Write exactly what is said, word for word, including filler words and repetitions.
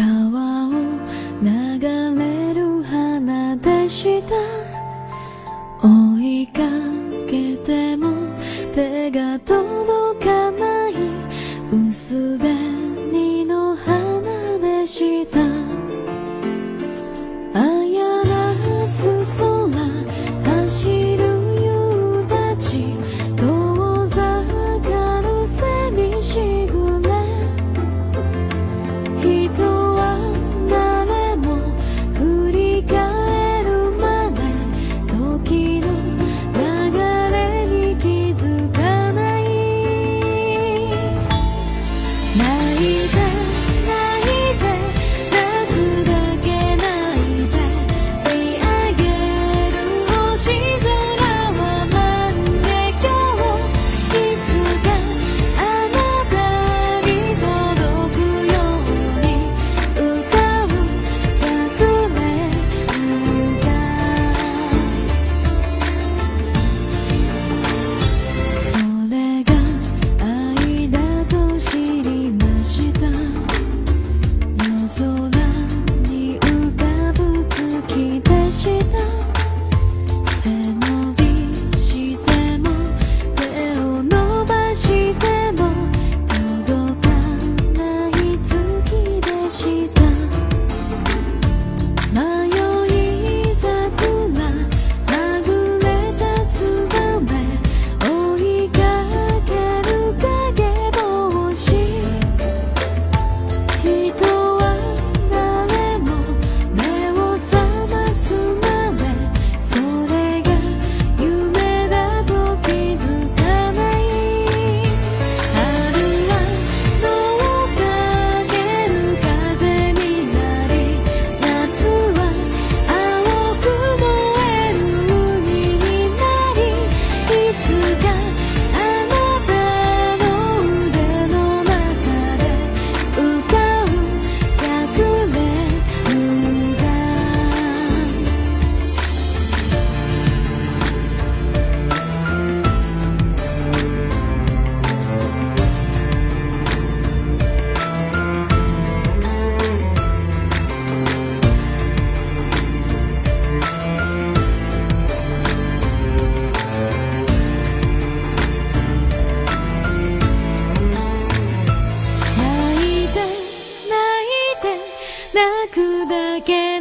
川を流れる花でした追いかけても手が届かない薄紅の花でした綾らす空走る夕立遠ざかる蝉しぐれ人は誰も振り返るまで時の流れに気づかない泣いて泣いて泣くだけ泣いて見上げる星空は万華鏡いつかあなたに届くように歌う隠れんだそれが愛だと知りました夜空に浮かぶ月でした背伸びしても手を伸ばしても届かない月でした迷い桜はぐれたツバメ追いかける影帽子人は誰も目を覚ますまでそれが夢だと気づかない春は野をかける風になり夏は青く燃える海になりいつかあなたの腕の中で歌う隠れんだ泣いて泣いて泣くだけ